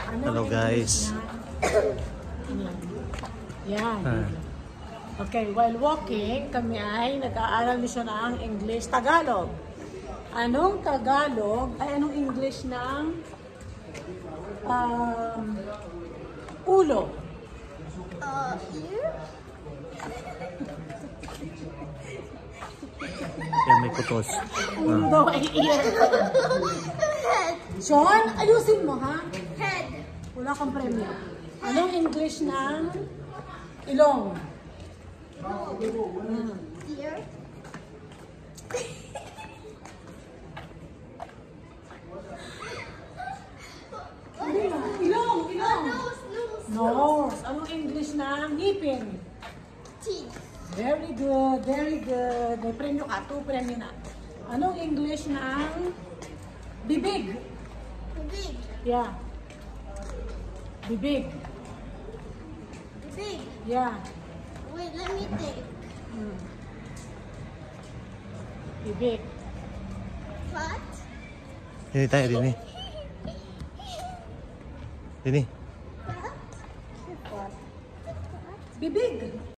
Hello guys. Yan. Okay, while walking, kami ay nag-aaral siya ng English, Tagalog. Anong Tagalog ay anong English ng ulo? Ear? Yan may kutos. Ulo daw ay ear. Sean, ayusin mo ha? Head. Wala kang premyo. Anong English ng ilong? Ear? Ilong! Ilong! Nose, nose. Nose. Anong English ng ngipin? Teeth. Very good, very good. May premyo ka, 2 premyo na. Anong English ng bibig? Big. Yeah. Bibig. Big. Yeah. Wait, let me think. Bibig. Fat. Dini tayo, Dini. Dini. Fat. Bibig.